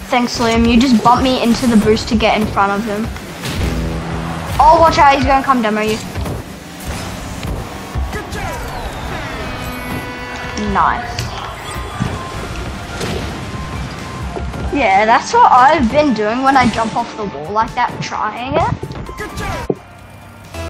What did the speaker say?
Thanks, Liam. You just bumped me into the boost to get in front of him. Oh, watch out. He's going to come demo you. Nice. Yeah, that's what I've been doing when I jump off the wall like that, trying it.